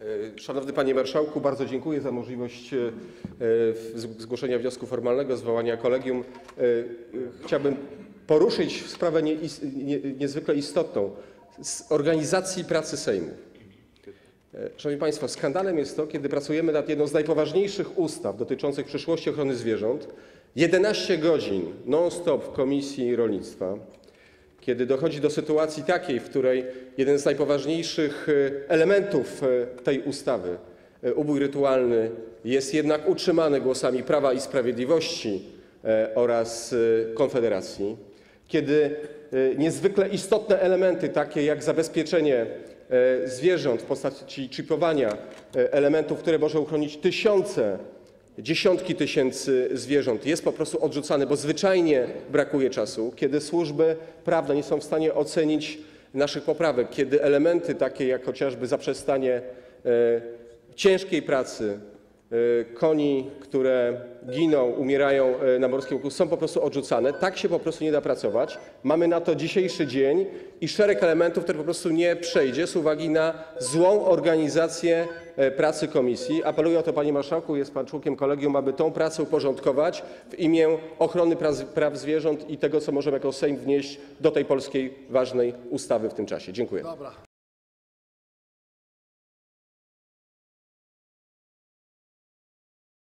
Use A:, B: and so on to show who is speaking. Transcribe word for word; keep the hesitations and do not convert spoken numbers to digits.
A: Szanowny Panie Marszałku, bardzo dziękuję za możliwość zgłoszenia wniosku formalnego, zwołania kolegium. Chciałbym poruszyć sprawę niezwykle istotną z organizacji pracy Sejmu. Szanowni Państwo, skandalem jest to, kiedy pracujemy nad jedną z najpoważniejszych ustaw dotyczących przyszłości ochrony zwierząt, jedenaście godzin non-stop w Komisji Rolnictwa, kiedy dochodzi do sytuacji takiej, w której jeden z najpoważniejszych elementów tej ustawy, ubój rytualny, jest jednak utrzymany głosami Prawa i Sprawiedliwości oraz Konfederacji, kiedy niezwykle istotne elementy, takie jak zabezpieczenie zwierząt w postaci czipowania, elementów, które może uchronić tysiące, dziesiątki tysięcy zwierząt, jest po prostu odrzucane, bo zwyczajnie brakuje czasu, kiedy służby prawne nie są w stanie ocenić naszych poprawek, kiedy elementy takie jak chociażby zaprzestanie ciężkiej pracy koni, które giną, umierają na morskim łuku, są po prostu odrzucane. Tak się po prostu nie da pracować. Mamy na to dzisiejszy dzień i szereg elementów, które po prostu nie przejdzie z uwagi na złą organizację pracy komisji. Apeluję o to, Panie Marszałku, jest Pan członkiem kolegium, aby tę pracę uporządkować w imię ochrony praw zwierząt i tego, co możemy jako Sejm wnieść do tej polskiej ważnej ustawy w tym czasie. Dziękuję.